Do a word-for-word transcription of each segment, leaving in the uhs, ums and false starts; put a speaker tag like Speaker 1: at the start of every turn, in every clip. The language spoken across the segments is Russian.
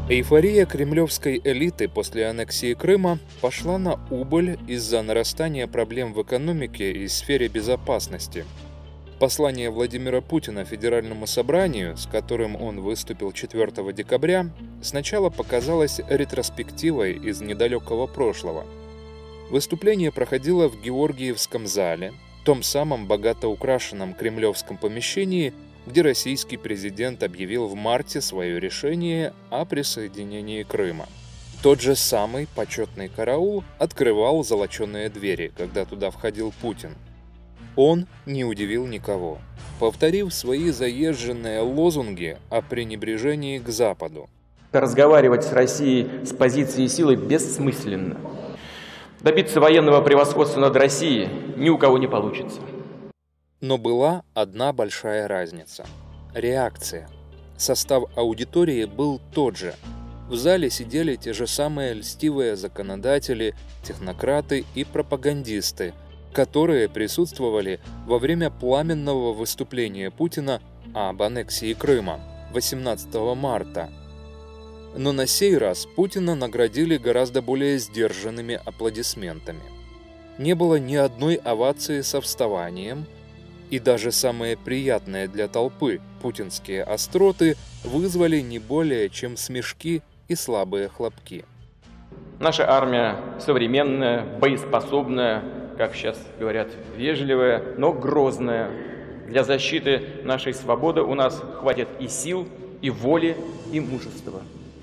Speaker 1: Эйфория кремлевской элиты после аннексии Крыма пошла на убыль из-за нарастания проблем в экономике и сфере безопасности. Послание Владимира Путина Федеральному собранию, с которым он выступил четвёртого декабря, сначала показалось ретроспективой из недалекого прошлого. Выступление проходило в Георгиевском зале, том самом богато украшенном кремлевском помещении, где российский президент объявил в марте свое решение о присоединении Крыма. Тот же самый почетный караул открывал золоченые двери, когда туда входил Путин. Он не удивил никого, повторив свои заезженные лозунги о пренебрежении к Западу.
Speaker 2: Разговаривать с Россией с позиции силы бессмысленно. Добиться военного превосходства над Россией ни у кого не получится.
Speaker 1: Но была одна большая разница – реакция. Состав аудитории был тот же. В зале сидели те же самые льстивые законодатели, технократы и пропагандисты, которые присутствовали во время пламенного выступления Путина об аннексии Крыма восемнадцатого марта. Но на сей раз Путина наградили гораздо более сдержанными аплодисментами. Не было ни одной овации со вставанием, и даже самые приятные для толпы путинские остроты вызвали не более чем смешки и слабые хлопки.
Speaker 2: Наша армия современная, боеспособная, как сейчас говорят, вежливая, но грозная. Для защиты нашей свободы у нас хватит и сил, и воли, и мужества.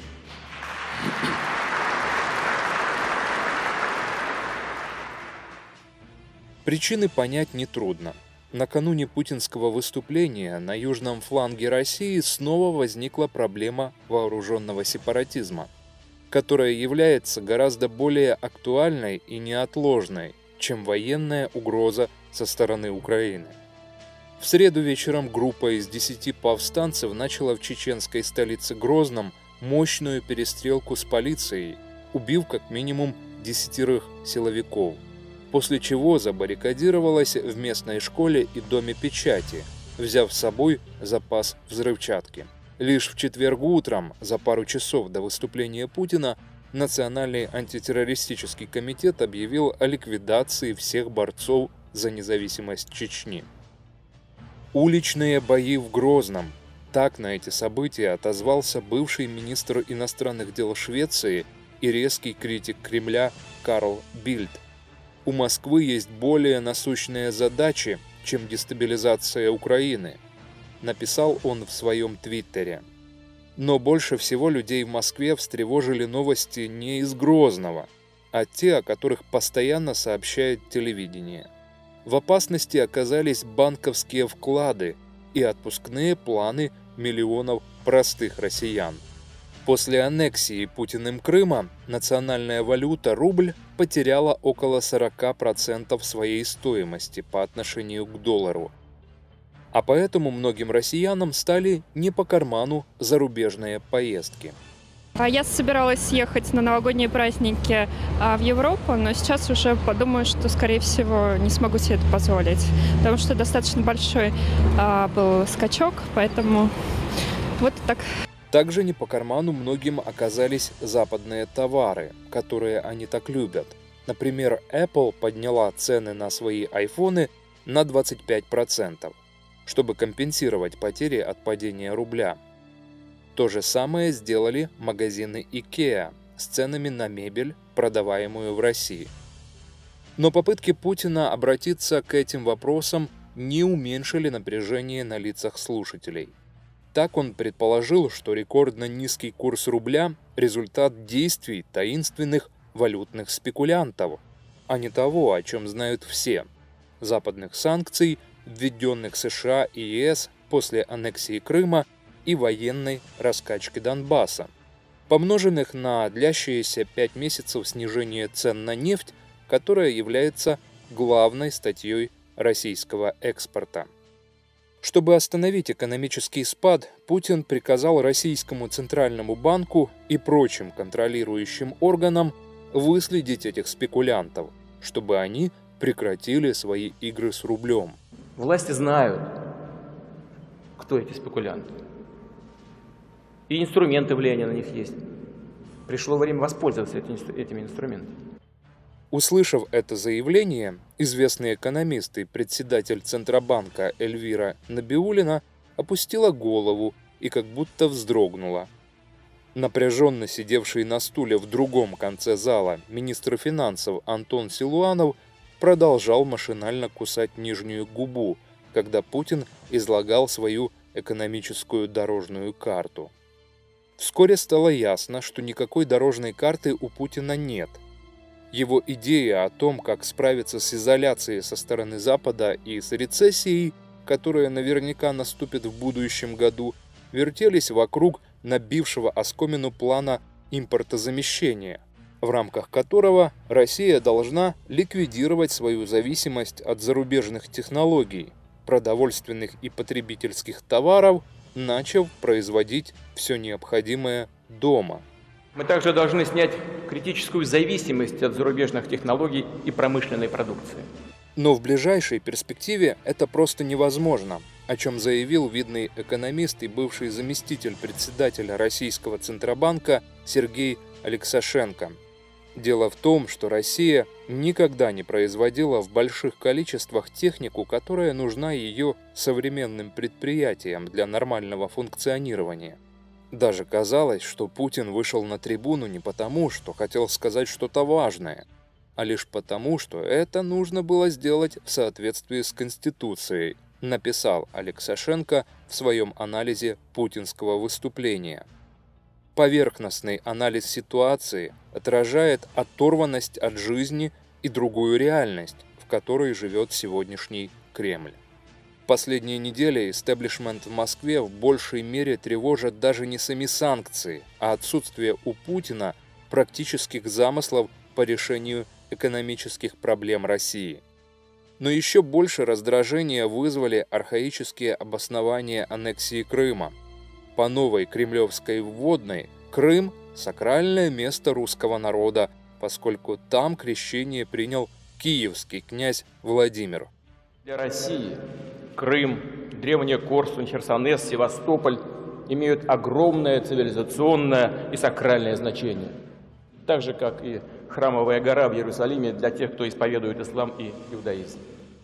Speaker 1: Причины понять нетрудно. Накануне путинского выступления на южном фланге России снова возникла проблема вооруженного сепаратизма, которая является гораздо более актуальной и неотложной, чем военная угроза со стороны Украины. В среду вечером группа из десяти повстанцев начала в чеченской столице Грозном мощную перестрелку с полицией, убив как минимум десятерых силовиков, после чего забаррикадировалась в местной школе и доме печати, взяв с собой запас взрывчатки. Лишь в четверг утром, за пару часов до выступления Путина, Национальный антитеррористический комитет объявил о ликвидации всех борцов за независимость Чечни. Уличные бои в Грозном. Так на эти события отозвался бывший министр иностранных дел Швеции и резкий критик Кремля Карл Бильд. У Москвы есть более насущные задачи, чем дестабилизация Украины, написал он в своем твиттере. Но больше всего людей в Москве встревожили новости не из Грозного, а те, о которых постоянно сообщает телевидение. В опасности оказались банковские вклады и отпускные планы миллионов простых россиян. После аннексии Путиным Крыма национальная валюта рубль потеряла около сорока процентов своей стоимости по отношению к доллару. А поэтому многим россиянам стали не по карману зарубежные поездки.
Speaker 3: Я собиралась ехать на новогодние праздники в Европу, но сейчас уже подумаю, что, скорее всего, не смогу себе это позволить, потому что достаточно большой был скачок, поэтому вот так.
Speaker 1: Также не по карману многим оказались западные товары, которые они так любят. Например, Apple подняла цены на свои айфоны на двадцать пять процентов, чтобы компенсировать потери от падения рубля. То же самое сделали магазины IKEA с ценами на мебель, продаваемую в России. Но попытки Путина обратиться к этим вопросам не уменьшили напряжение на лицах слушателей. Так он предположил, что рекордно низкий курс рубля – результат действий таинственных валютных спекулянтов, а не того, о чем знают все – западных санкций, введенных США и ЕС после аннексии Крыма и военной раскачки Донбасса, помноженных на длящиеся пять месяцев снижения цен на нефть, которая является главной статьей российского экспорта. Чтобы остановить экономический спад, Путин приказал Российскому Центральному банку и прочим контролирующим органам выследить этих спекулянтов, чтобы они прекратили свои игры с рублем.
Speaker 2: Власти знают, кто эти спекулянты. И инструменты влияния на них есть. Пришло время воспользоваться этими инструментами.
Speaker 1: Услышав это заявление, известный экономист и председатель Центробанка Эльвира Набиуллина опустила голову и как будто вздрогнула. Напряженно сидевший на стуле в другом конце зала министр финансов Антон Силуанов продолжал машинально кусать нижнюю губу, когда Путин излагал свою экономическую дорожную карту. Вскоре стало ясно, что никакой дорожной карты у Путина нет. Его идея о том, как справиться с изоляцией со стороны Запада и с рецессией, которая наверняка наступит в будущем году, вертелись вокруг набившего оскомину плана импортозамещения, в рамках которого Россия должна ликвидировать свою зависимость от зарубежных технологий, продовольственных и потребительских товаров, начав производить все необходимое дома.
Speaker 2: Мы также должны снять критическую зависимость от зарубежных технологий и промышленной продукции.
Speaker 1: Но в ближайшей перспективе это просто невозможно, о чем заявил видный экономист и бывший заместитель председателя Российского Центробанка Сергей Алексашенко. Дело в том, что Россия никогда не производила в больших количествах технику, которая нужна ее современным предприятиям для нормального функционирования. Даже казалось, что Путин вышел на трибуну не потому, что хотел сказать что-то важное, а лишь потому, что это нужно было сделать в соответствии с Конституцией, написал Алексашенко в своем анализе путинского выступления. Поверхностный анализ ситуации отражает оторванность от жизни и другую реальность, в которой живет сегодняшний Кремль. Последние недели истеблишмент в Москве в большей мере тревожат даже не сами санкции, а отсутствие у Путина практических замыслов по решению экономических проблем России. Но еще больше раздражения вызвали архаические обоснования аннексии Крыма. По новой кремлевской вводной Крым – сакральное место русского народа, поскольку там крещение принял киевский князь Владимир.
Speaker 2: Для России Крым, древняя Корсунь, Херсонес, Севастополь имеют огромное цивилизационное и сакральное значение. Так же, как и Храмовая гора в Иерусалиме для тех, кто исповедует ислам и иудаизм.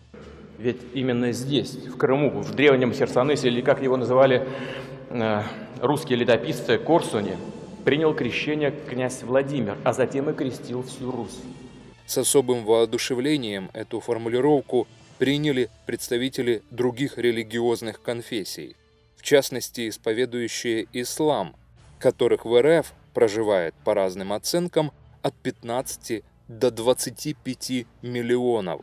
Speaker 2: Ведь именно здесь, в Крыму, в древнем Херсонесе, или как его называли э, русские летописцы, Корсуне, принял крещение князь Владимир, а затем и крестил всю Русь.
Speaker 1: С особым воодушевлением эту формулировку приняли представители других религиозных конфессий, в частности, исповедующие ислам, которых в эр эф проживает по разным оценкам от пятнадцати до двадцати пяти миллионов.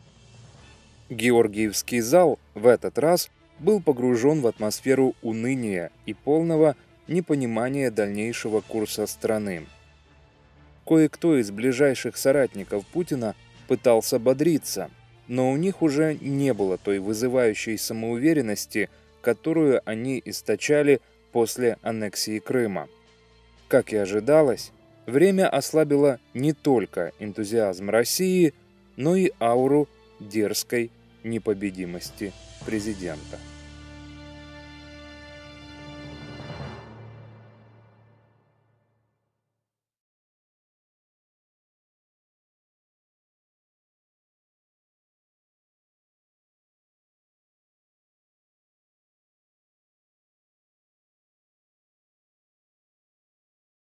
Speaker 1: Георгиевский зал в этот раз был погружен в атмосферу уныния и полного непонимания дальнейшего курса страны. Кое-кто из ближайших соратников Путина пытался бодриться, но у них уже не было той вызывающей самоуверенности, которую они источали после аннексии Крыма. Как и ожидалось, время ослабило не только энтузиазм России, но и ауру дерзкой непобедимости президента.